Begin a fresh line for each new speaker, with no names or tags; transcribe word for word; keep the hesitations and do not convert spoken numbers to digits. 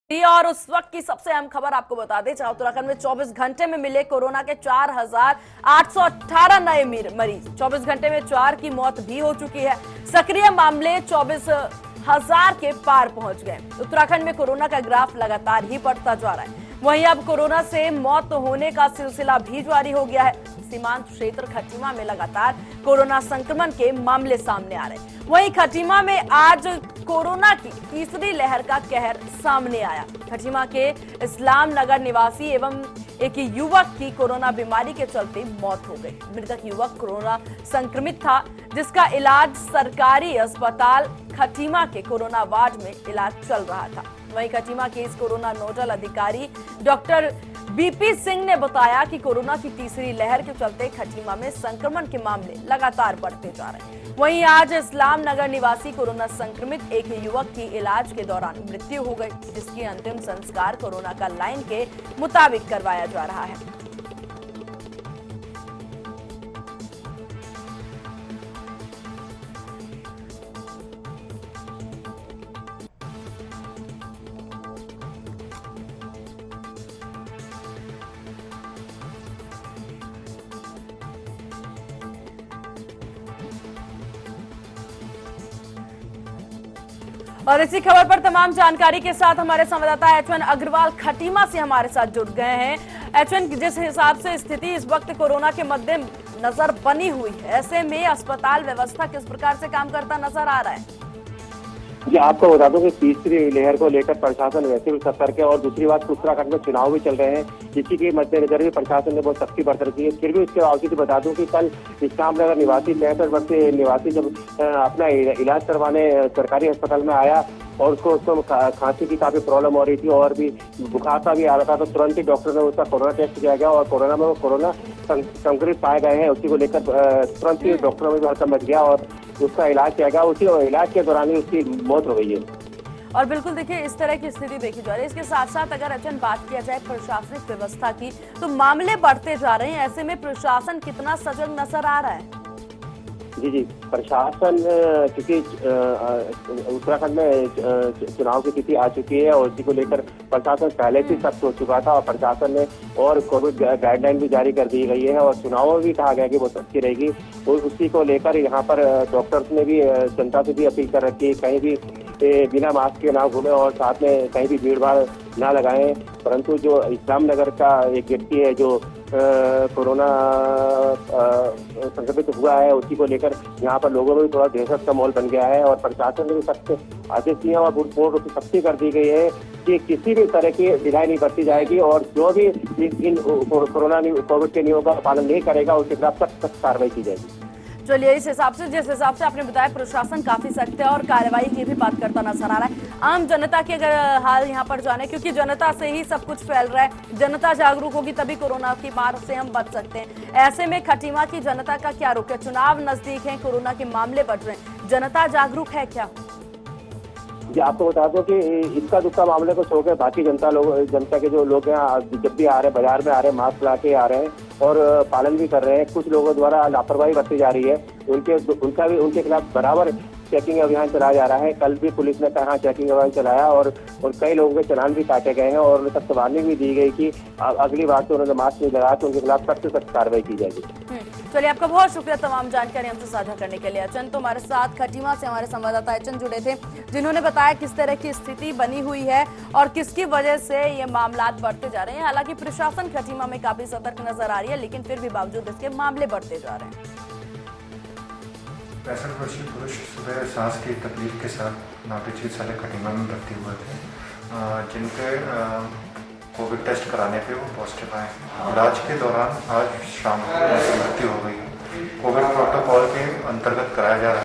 और उस वक्त की सबसे अहम खबर आपको बता दें, जहां उत्तराखंड में चौबीस घंटे में मिले कोरोना के चार हजार आठ सौ अठारह नए मरीज। चौबीस घंटे में चार की मौत भी हो चुकी है। सक्रिय मामले चौबीस हजार के पार पहुंच गए। उत्तराखंड में कोरोना का ग्राफ लगातार ही बढ़ता जा रहा है। वहीं अब कोरोना से मौत होने का सिलसिला भी जारी हो गया है। सीमांत क्षेत्र खटीमा में लगातार कोरोना संक्रमण के मामले सामने आ रहे हैं। वहीं खटीमा में आज कोरोना की तीसरी लहर का कहर सामने आया। खटीमा के इस्लाम नगर निवासी एवं एक युवक की कोरोना बीमारी के चलते मौत हो गई। मृतक युवक कोरोना संक्रमित था, जिसका इलाज सरकारी अस्पताल खटीमा के कोरोना वार्ड में इलाज चल रहा था। वहीं खटीमा के इस कोरोना नोडल अधिकारी डॉक्टर बीपी सिंह ने बताया कि कोरोना की तीसरी लहर के चलते खटीमा में संक्रमण के मामले लगातार बढ़ते जा रहे हैं। वहीं आज इस्लाम नगर निवासी कोरोना संक्रमित एक युवक की इलाज के दौरान मृत्यु हो गई, जिसकी अंतिम संस्कार कोरोना का लाइन के मुताबिक करवाया जा रहा है। और इसी खबर पर तमाम जानकारी के साथ हमारे संवाददाता एच वन अग्रवाल खटीमा से हमारे साथ जुड़ गए हैं। एच वन, जिस हिसाब से स्थिति इस वक्त कोरोना के मद्दे नजर बनी हुई है, ऐसे में अस्पताल व्यवस्था किस प्रकार से काम करता नजर आ रहा है?
जी, आपको बता दूं कि तीसरी लहर को लेकर प्रशासन वैसे भी सतर्क है। और दूसरी बात, उत्तराखंड में चुनाव भी चल रहे हैं, जिसकी के मद्देनजर भी प्रशासन ने बहुत सख्ती बरत रखी है। फिर भी इसके बावजूद बता दूं कि कल इस्लामनगर निवासी पैंसठ वर्षीय निवासी जब अपना इलाज करवाने सरकारी अस्पताल में आया और उसको उसको खांसी की काफी प्रॉब्लम हो रही थी और भी बुखार सा भी आ रहा था, तो तुरंत ही डॉक्टर ने उसका कोरोना टेस्ट किया गया और कोरोना में वो कोरोना संक्रमित पाए गए हैं। उसी को लेकर तुरंत ही डॉक्टरों में भी हड़कंप मच गया और उसका इलाज किया गया। उसी इलाज के दौरान ही उसकी मौत हो गई है।
और बिल्कुल देखिए, इस तरह की स्थिति देखी जा रही है। इसके साथ साथ अगर अचन बात किया जाए प्रशासनिक व्यवस्था की, तो मामले बढ़ते जा रहे हैं। ऐसे में प्रशासन कितना सजग नजर आ रहा है?
जी जी प्रशासन, क्योंकि उत्तराखंड में चुनाव की तिथि आ चुकी है और इसी को लेकर प्रशासन पहले से सख्त हो चुका था और प्रशासन ने और कोविड गाइडलाइन भी जारी कर दी गई है और चुनाव में भी कहा गया कि वो सख्ती रहेगी। और उसी को लेकर यहाँ पर डॉक्टर्स ने भी जनता से भी अपील कर रखी है, कहीं भी बिना मास्क के ना घूमे और साथ में कहीं भी भीड़ भाड़ ना लगाएं। परंतु जो इस्लाम नगर का एक व्यक्ति है जो कोरोना संक्रमित हुआ है, उसी को लेकर यहाँ पर लोगों में भी थोड़ा दहशत का माहौल बन गया है और प्रशासन ने भी सख्त आदेश दिए और पूर्ण रूप से सख्ती कर दी गई है कि किसी भी तरह की ढिलाई नहीं बरती जाएगी और जो भी इन कोरोना कोविड के नियमों का पालन नहीं करेगा उसके खिलाफ सख्त सख्त कार्रवाई की जाएगी।
चलिए, इस हिसाब से जिस हिसाब से आपने बताया प्रशासन काफी सख्त है और कार्रवाई की भी बात करता नजर आ रहा है। आम जनता की अगर हाल यहाँ पर जाने, क्योंकि जनता से ही सब कुछ फैल रहा है, जनता जागरूक होगी तभी कोरोना की मार से हम बच सकते हैं। ऐसे में खटीमा की जनता का क्या रुख है? चुनाव नजदीक है, कोरोना के मामले बढ़ रहे हैं, जनता जागरूक है क्या?
जी, आपको बता दो कि इसका दुखा मामले को छोड़कर बाकी जनता लोग जनता के जो लोग हैं जब भी आ रहे हैं बाजार में आ रहे हैं मास्क ला के आ रहे हैं और पालन भी कर रहे हैं। कुछ लोगों द्वारा लापरवाही बरती जा रही है, उनके उनका भी उनके खिलाफ बराबर चेकिंग अभियान चलाया जा रहा है। कल भी पुलिस ने कहा चेकिंग अभियान चलाया और, और कई लोगों के चालान भी काटे गए हैं और उन्हें तक वार्निंग भी दी गई कि अगली बार से उन्होंने मास्क नहीं लगाया तो उनके खिलाफ सख्त से सख्त कार्रवाई की जाएगी।
चलिए, आपका बहुत शुक्रिया तमाम जानकारी हमसे साझा करने के लिए। अचन तो हमारे साथ खटीमा से हमारे संवाददाता अचन जुड़े थे, जिन्होंने बताया किस तरह की स्थिति बनी हुई है और किसकी वजह से ये मामला बढ़ते जा रहे हैं। हालांकि प्रशासन खटीमा में काफी सतर्क नजर आ रही है, लेकिन फिर भी बावजूद इसके मामले बढ़ते जा रहे हैं।
पैंसठ वर्षीय पुरुष सुबह सांस की तकलीफ के साथ नाभि चिकित्सालय खटीमा में भर्ती हुए थे, जिनके कोविड टेस्ट कराने पे वो पॉजिटिव आए। इलाज के दौरान आज शाम को उनकी मृत्यु हो गई। कोविड प्रोटोकॉल के अंतर्गत कराया जा रहा है।